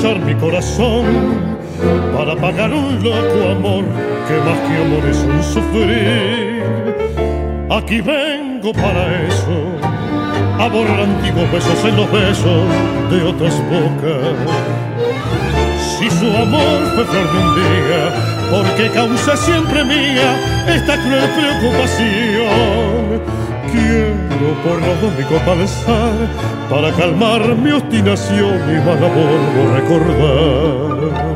estrechar mi corazón para pagar un loco amor que más que amor es un sufrir. Aquí vengo para eso, a borrar antiguos besos en los besos de otras bocas. Si su amor fue flor de un día, porque causa siempre mía esta cruel preocupación. Quiero por los dos mi copa alzar para calmar mi obstinación y más la vuelvo a recordar.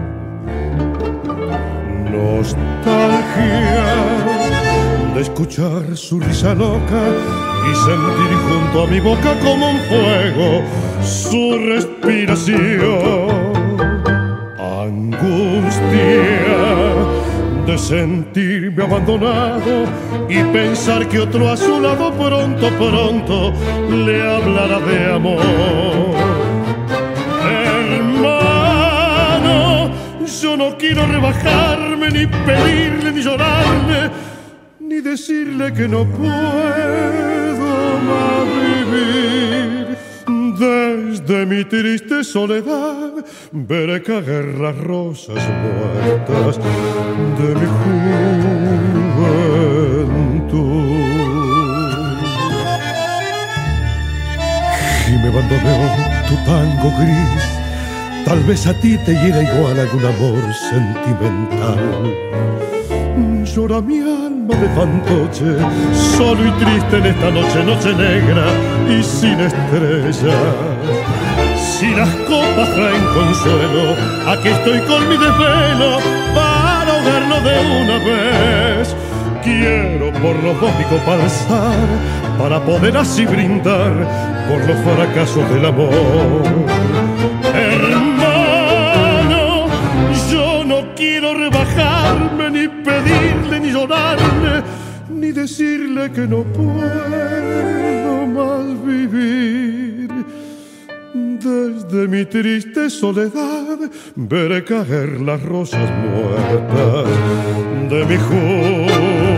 Nostalgia de escuchar su risa loca y sentir junto a mi boca como un fuego su respiración. Angustia de sentirme abandonado y pensar que otro a su lado pronto, pronto le hablará de amor. Hermano, yo no quiero rebajarme, ni pedirle, ni llorarle, ni decirle que no puedo más vivir. Desde mi triste soledad veré caer las rosas muertas de mi juventud. Y me abandonó tu tango gris, tal vez a ti te hiera igual algún amor sentimental. Llora mi alma de fantoche, solo y triste en esta noche, noche negra y sin estrellas. Si las copas traen consuelo, aquí estoy con mi desvelo para ahogarlo de una vez. Quiero por los dos mi copa alzar para poder así brindar por los fracasos del amor. Hermano, yo no quiero rebajarme, ni pedirle, ni llorarle, ni decirle que no puedo más vivir. Desde mi triste soledad veré caer las rosas muertas de mi juventud.